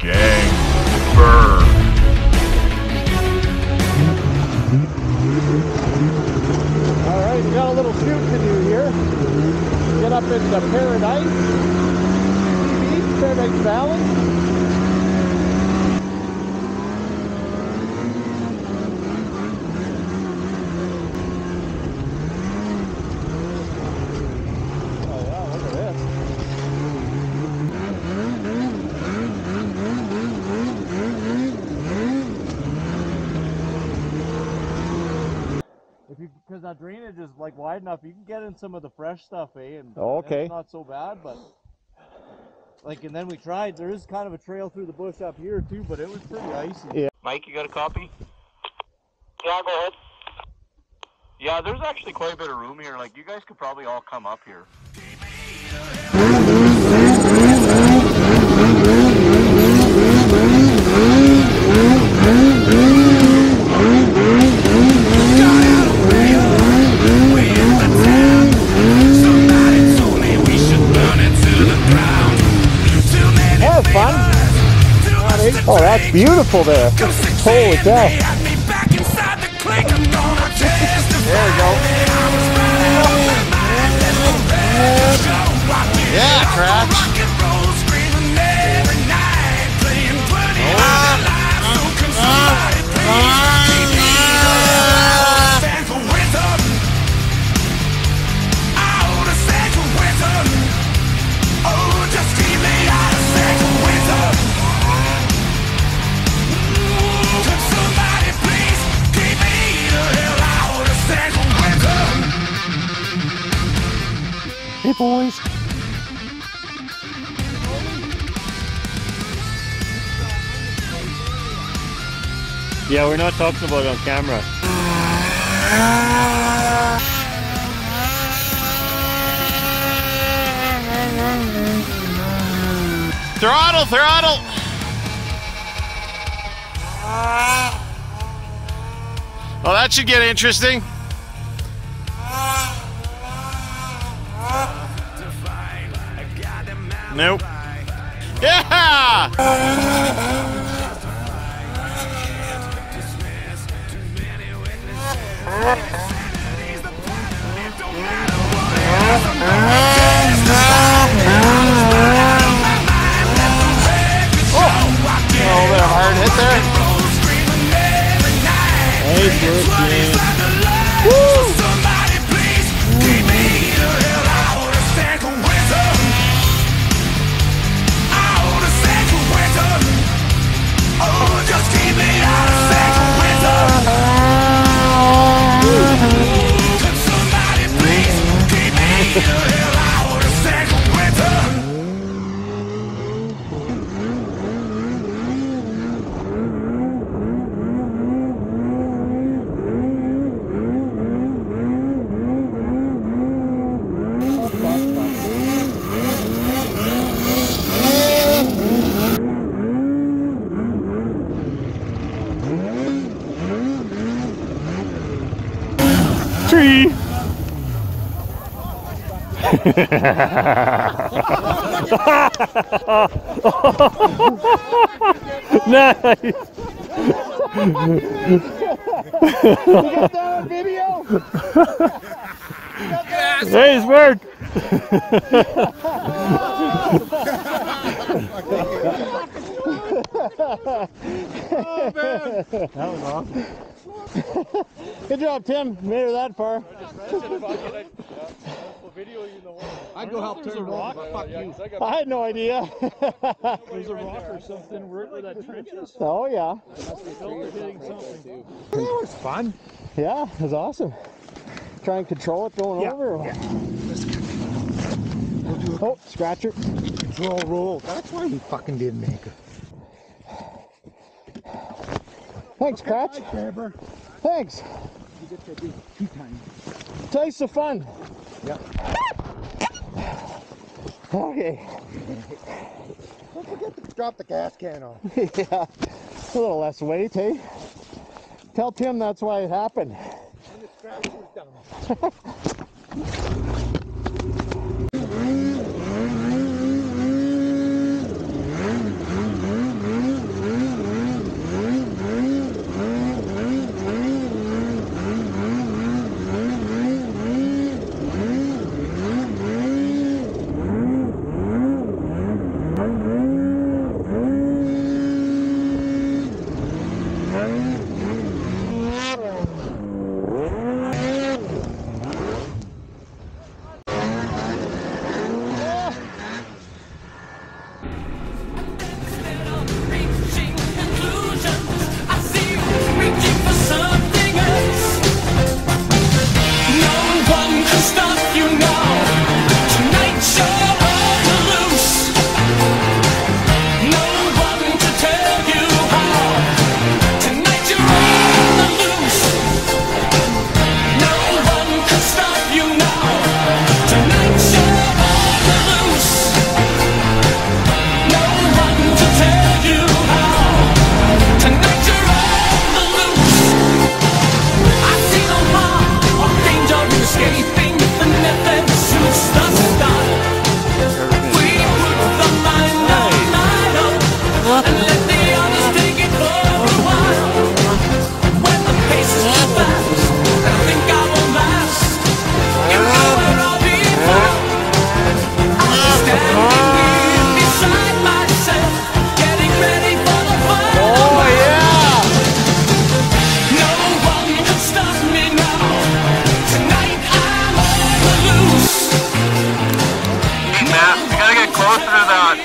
Jang Burr. Alright, we got a little shoot to do here. Get up into Paradise Beach, Paradise Valley. Because that drainage is like wide enough, you can get in some of the fresh stuff, eh? And it's not so bad, but like, and then we tried. There is kind of a trail through the bush up here too, but it was pretty icy. Yeah. Mike, you got a copy? Yeah, go ahead. Yeah, there's actually quite a bit of room here. Like, you guys could probably all come up here. Oh, that's beautiful there. Holy cow. There we go. Yeah, Cratch. Hey boys. Yeah, we're not talking about it on camera. Throttle, throttle. Well, that should get interesting. Nope. Yeah! A little bit of hard hit there. Nice work, James. Woo! Tree. Nice. You got that on video? Nice work. Oh man, that was awesome. Good job, Tim. Made her that far. I'd go help turn a rock. Fuck you. I had no idea. There's a rock or something where that trench is. Oh yeah. Hitting something. That was fun. Yeah, it was awesome. Try and control it going over. Yeah. Oh, scratcher. Control roll. That's why we fucking didn't make it. Thanks, Cratch. Thanks. You get to do 2 times. Taste of fun. Yep. Okay. Don't forget to drop the gas can off. Yeah. A little less weight, eh? Tell Tim that's why it happened. And the scratch was done. let the others take it for a while. When the pace is too fast, I think I won't last. You know where I'll be found. I'll be standing here beside myself, getting ready for the final. Oh yeah! No one can stop me now. Tonight I'm on the loose. Hey, Matt, you gotta get closer to that.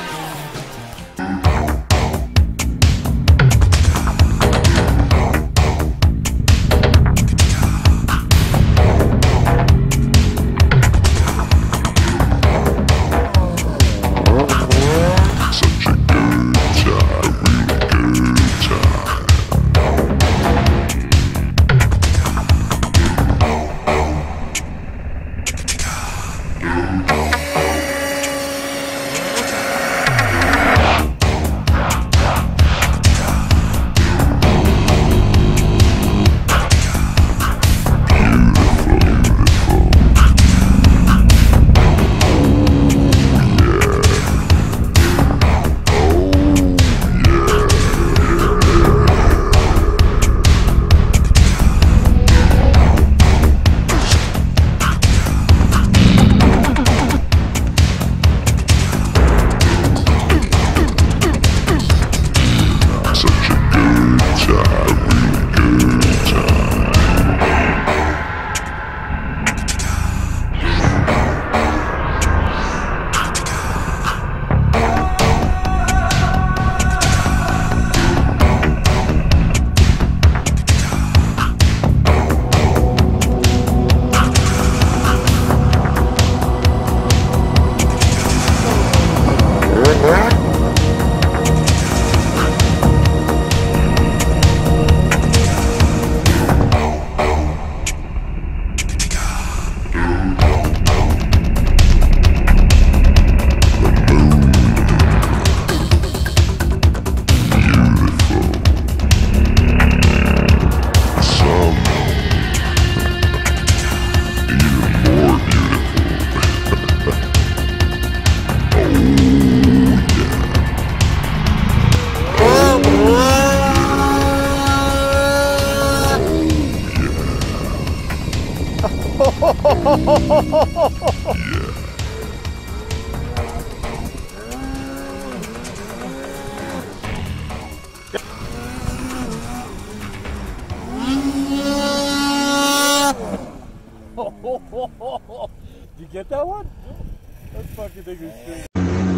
Did you get that one? That fucking thing is crazy.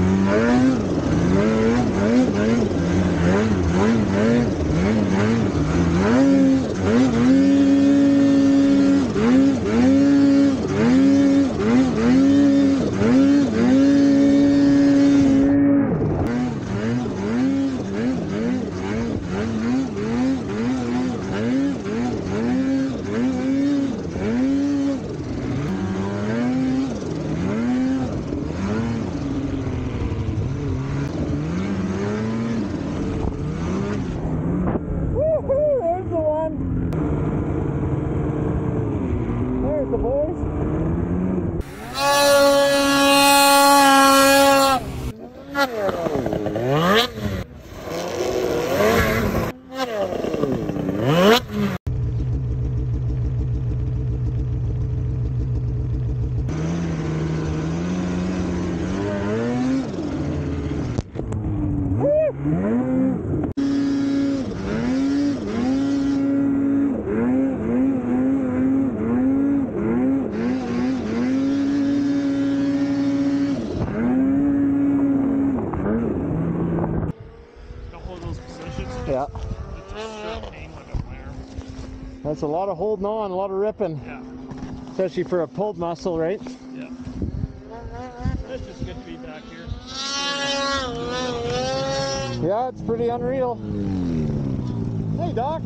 The boys. Yeah. That's a lot of holding on, a lot of ripping. Yeah. Especially for a pulled muscle, right? Yeah. That's just good feedback here. Yeah, it's pretty unreal. Hey, Doc.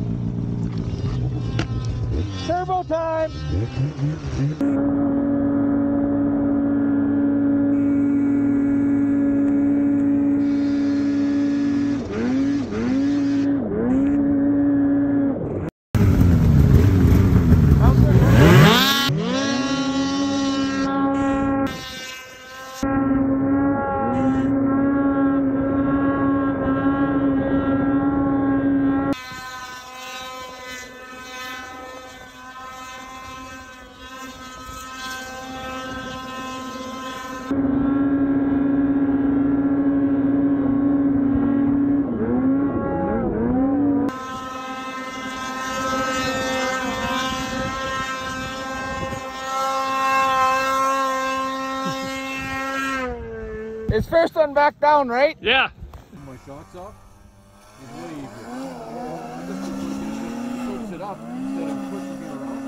Turbo time! first one back down, right? Yeah. My shots off. It's way easier. It soaks it up instead of pushing it around.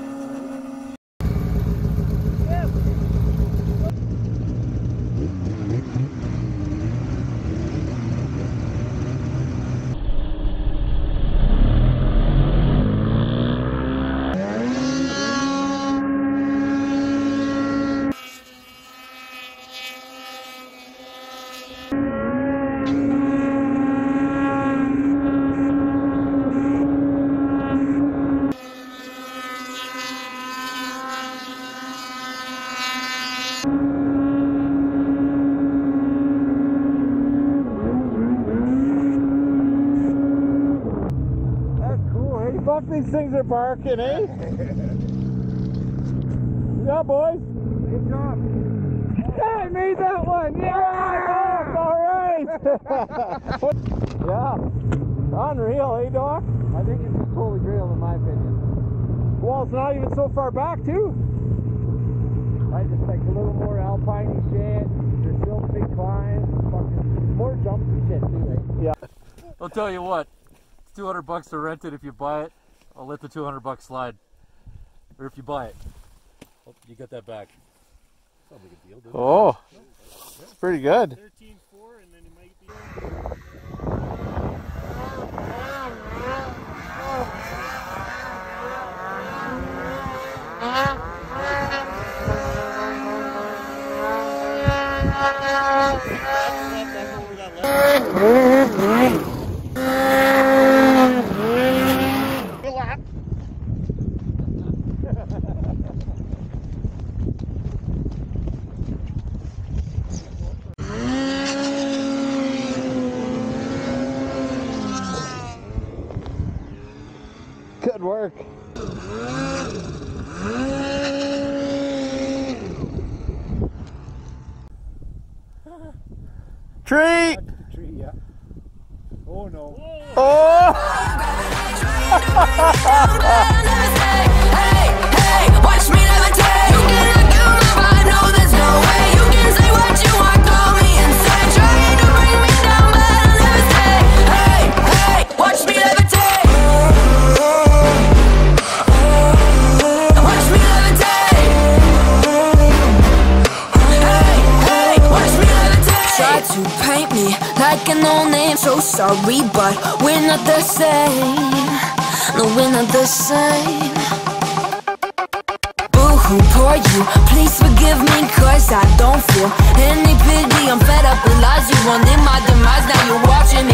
Fuck, these things are barking, eh? Yeah, boys. Good job. Yeah, I made that one. Yeah, all right. Yeah, unreal, eh, Doc? I think it's just holy grail in my opinion. Well, it's not even so far back, too. I just like a little more alpine shit. There's still big climbs. Fucking more jumps and shit too, eh? Yeah. I'll tell you what. It's $200 to rent it. If you buy it, I'll let the $200 slide. Or if you buy it, oh, you get that back. Sounds like a deal, doesn't it? Oh, it's pretty good. 13.4, and then it might be. Good work. Tree! Tree, yeah. Oh no. Oh! Hey, hey, watch me levitate. You cannot kill my vibe, no, there's no way. You can say what you want, call me insane. Trying to bring me down, but I'll never stay. Hey, hey, watch me levitate. Watch me levitate. Hey, hey, watch me levitate. Try to paint me like an old name, so sorry, but we're not the same. No, we're not the same. Boo-hoo, poor you, please forgive me, cause I don't feel any pity. I'm fed up with lies, you wanted my demise, now you're watching me